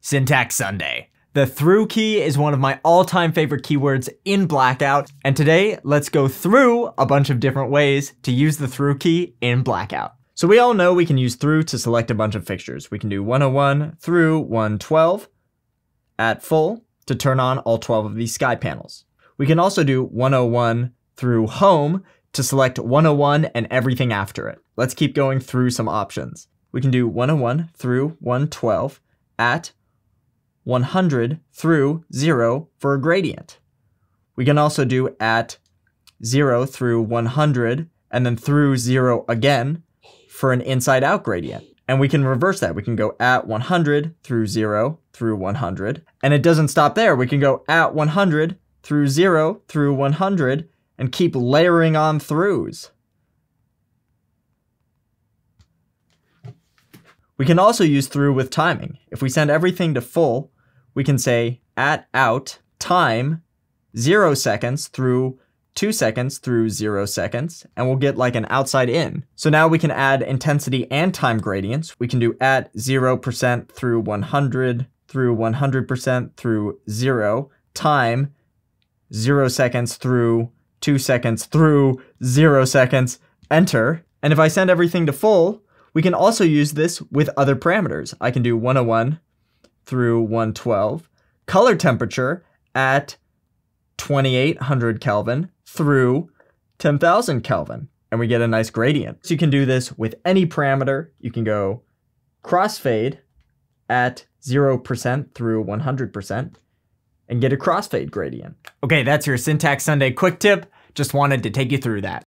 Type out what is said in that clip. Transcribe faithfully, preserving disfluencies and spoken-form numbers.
Syntax Sunday. The through key is one of my all-time favorite keywords in Blackout, and today let's go through a bunch of different ways to use the through key in Blackout. So we all know we can use through to select a bunch of fixtures. We can do one oh one through one twelve at full to turn on all twelve of these sky panels. We can also do one oh one through home to select one oh one and everything after it. Let's keep going through some options. We can do one oh one through one twelve at one hundred through zero for a gradient. We can also do at zero through one hundred and then through zero again for an inside out gradient. And we can reverse that. We can go at one hundred through zero through one hundred. And it doesn't stop there. We can go at one hundred through zero through one hundred and keep layering on throughs. We can also use through with timing. If we send everything to full, we can say at out time zero seconds through two seconds through zero seconds, and we'll get like an outside in. So now we can add intensity and time gradients. We can do at zero percent through one hundred through one hundred percent through zero, time zero seconds through two seconds through zero seconds, enter. And if I send everything to full, we can also use this with other parameters. I can do one oh one through one twelve, color temperature at twenty-eight hundred Kelvin through ten thousand Kelvin, and we get a nice gradient. So you can do this with any parameter. You can go crossfade at zero percent through one hundred percent and get a crossfade gradient. Okay, that's your Syntax Sunday quick tip. Just wanted to take you through that.